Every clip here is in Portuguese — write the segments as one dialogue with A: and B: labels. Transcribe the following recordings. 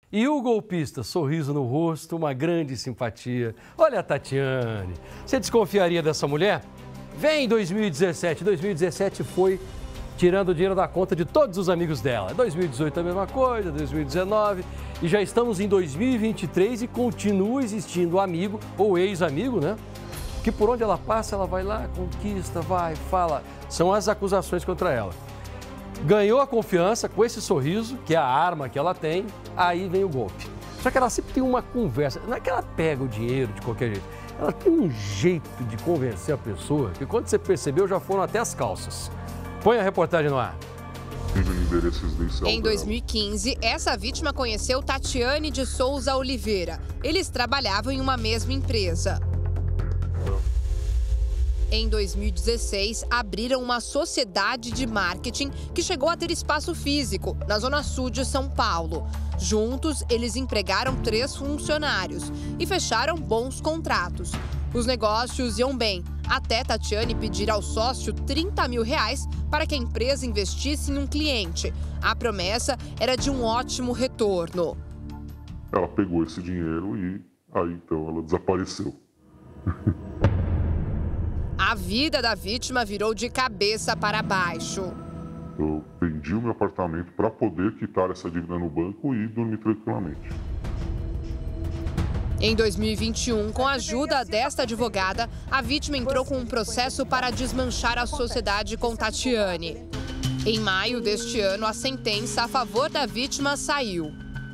A: E o golpista, sorriso no rosto, uma grande simpatia. Olha a Tatiane. Você desconfiaria dessa mulher? Vem 2017. 2017 foi tirando o dinheiro da conta de todos os amigos dela. 2018 a mesma coisa, 2019. E já estamos em 2023 e continua existindo amigo ou ex-amigo, né? Que por onde ela passa, ela vai lá, conquista, vai, fala. São as acusações contra ela. Ganhou a confiança com esse sorriso, que é a arma que ela tem, aí vem o golpe. Só que ela sempre tem uma conversa, não é que ela pega o dinheiro de qualquer jeito, ela tem um jeito de convencer a pessoa que quando você percebeu já foram até as calças. Põe a reportagem no ar.
B: Em 2015, essa vítima conheceu Tatiane de Souza Oliveira. Eles trabalhavam em uma mesma empresa. Em 2016, abriram uma sociedade de marketing que chegou a ter espaço físico, na zona sul de São Paulo. Juntos, eles empregaram 3 funcionários e fecharam bons contratos. Os negócios iam bem, até Tatiane pedir ao sócio R$30 mil para que a empresa investisse em um cliente. A promessa era de um ótimo retorno.
C: Ela pegou esse dinheiro e aí então ela desapareceu.
B: A vida da vítima virou de cabeça para baixo.
C: Eu vendi o meu apartamento para poder quitar essa dívida no banco e dormir tranquilamente.
B: Em 2021, com a ajuda desta advogada, a vítima entrou com um processo para desmanchar a sociedade com Tatiane. Em maio deste ano, a sentença a favor da vítima saiu.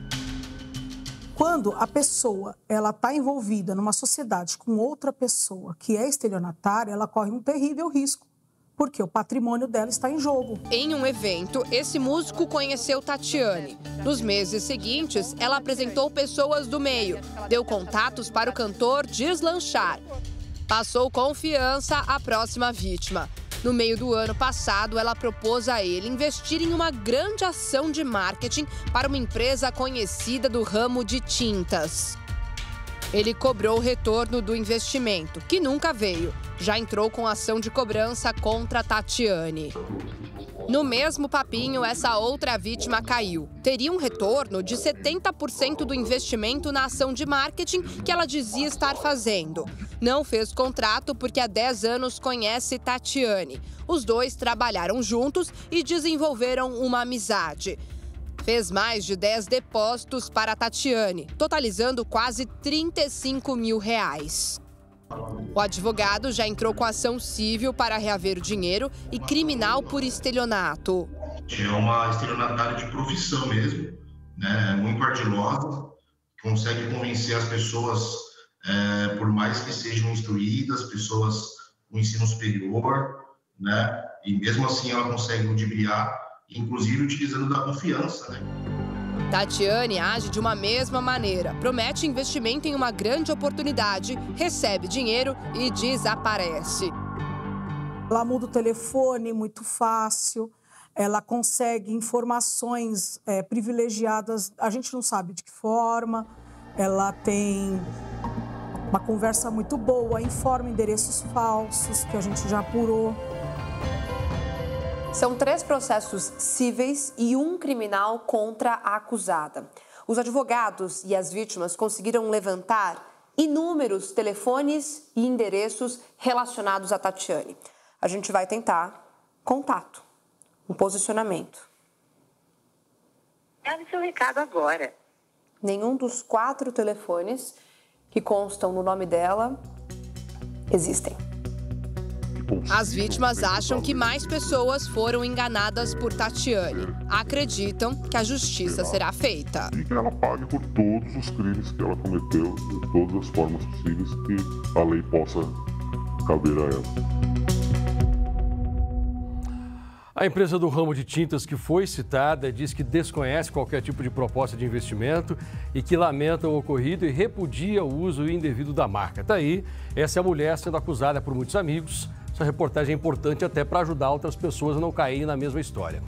D: Quando a pessoa está envolvida numa sociedade com outra pessoa que é estelionatária, ela corre um terrível risco, porque o patrimônio dela está em jogo.
B: Em um evento, esse músico conheceu Tatiane. Nos meses seguintes, ela apresentou pessoas do meio, deu contatos para o cantor deslanchar. Passou confiança à próxima vítima. No meio do ano passado, ela propôs a ele investir em uma grande ação de marketing para uma empresa conhecida do ramo de tintas. Ele cobrou o retorno do investimento, que nunca veio. Já entrou com ação de cobrança contra Tatiane. No mesmo papinho, essa outra vítima caiu. Teria um retorno de 70% do investimento na ação de marketing que ela dizia estar fazendo. Não fez contrato porque há 10 anos conhece Tatiane. Os dois trabalharam juntos e desenvolveram uma amizade. Fez mais de 10 depósitos para Tatiane, totalizando quase R$35 mil. O advogado já entrou com ação civil para reaver o dinheiro e criminal por estelionato.
E: É uma estelionatária de profissão mesmo, né? Muito ardilosa, consegue convencer as pessoas, por mais que sejam instruídas, pessoas com ensino superior, né? E mesmo assim ela consegue ludibriar, inclusive utilizando da confiança, né?
B: Tatiane age de uma mesma maneira, promete investimento em uma grande oportunidade, recebe dinheiro e desaparece.
D: Ela muda o telefone muito fácil, ela consegue informações privilegiadas, a gente não sabe de que forma, ela tem uma conversa muito boa, informa endereços falsos, que a gente já apurou.
B: São 3 processos cíveis e um criminal contra a acusada. Os advogados e as vítimas conseguiram levantar inúmeros telefones e endereços relacionados a Tatiane. A gente vai tentar contato, um posicionamento.
F: Dá seu recado agora.
B: Nenhum dos 4 telefones que constam no nome dela existem. As vítimas acham que mais pessoas foram enganadas por Tatiane. Acreditam que a justiça será feita.
C: E que ela pague por todos os crimes que ela cometeu, de todas as formas possíveis que a lei possa caber a ela.
A: A empresa do ramo de tintas que foi citada diz que desconhece qualquer tipo de proposta de investimento e que lamenta o ocorrido e repudia o uso indevido da marca. Tá aí, essa é a mulher sendo acusada por muitos amigos. Essa reportagem é importante até para ajudar outras pessoas a não caírem na mesma história.